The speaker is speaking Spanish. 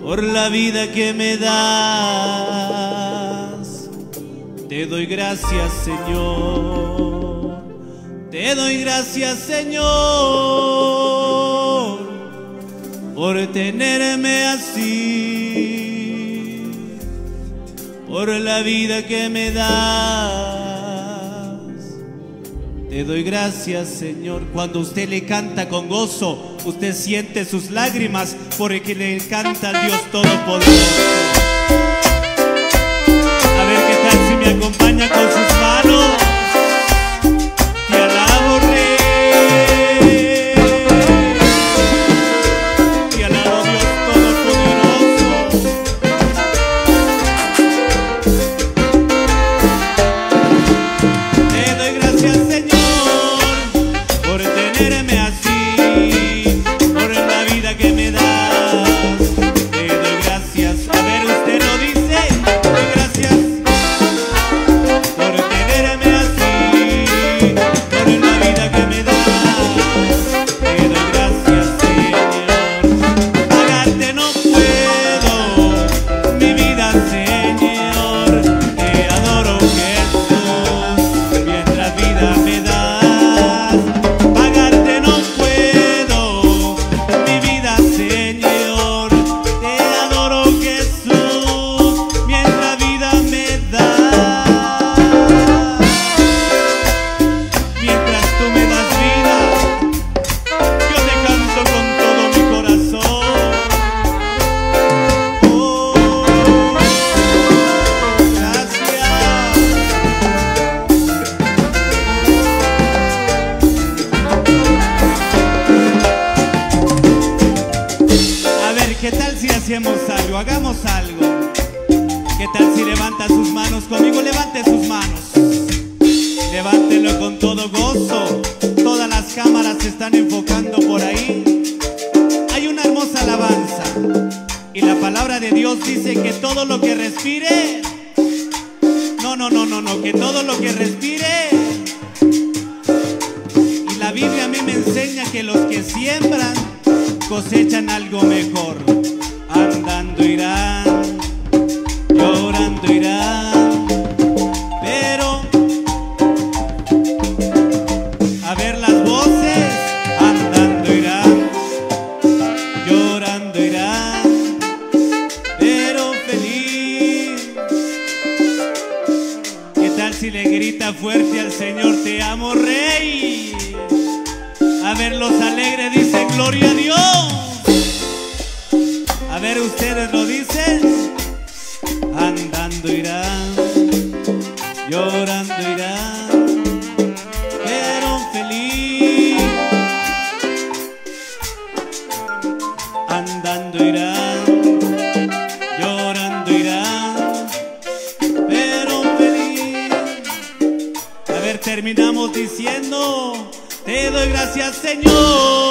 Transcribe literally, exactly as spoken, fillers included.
por la vida que me das. Te doy gracias, Señor. Te doy gracias, Señor, por tenerme así, por la vida que me das. Te doy gracias, Señor. Cuando usted le canta con gozo, usted siente sus lágrimas porque le canta al Dios Todopoderoso. A ver qué tal si me acompaña con sus manos. Te alabo, Rey. Te alabo, Dios Todopoderoso. Te doy gracias, Señor, por tenerme así, por la vida que me das. Te doy gracias. A ver, usted lo dice. Te doy gracias por tenerme así, por la vida que me das. Te doy gracias, Señor. Pagarte no puedo mi vida, Señor. Te adoro, Jesús, mientras vida me das. Pagarte no puedo mi vida, Señor. Te adoro, Jesús, mientras vida me das. Mientras tú me das vida, yo te canto con todo mi corazón. Oh, gracias. A ver, ¿qué tal si hacemos algo? Hagamos algo. ¿Qué tal si levanta sus manos conmigo? Levante sus manos. Levántelo con todo gozo. Todas las cámaras se están enfocando por ahí. Hay una hermosa alabanza. Y la palabra de Dios dice que todo lo que respire. No, no, no, no, no. Que todo lo que respire. Y la Biblia a mí me enseña que los que siembran cosechan algo mejor. Andando irán, llorando irán, pero a ver las voces. Andando irán, llorando irán, pero feliz. ¿Qué tal si le grita fuerte al Señor: te amo, Rey? A ver, los alegres dicen: gloria a Dios. A ver, ustedes lo dicen. Andando irán, llorando irán, pero feliz. Andando irán, llorando irán, pero feliz. A ver, terminamos diciendo: te doy gracias, Señor.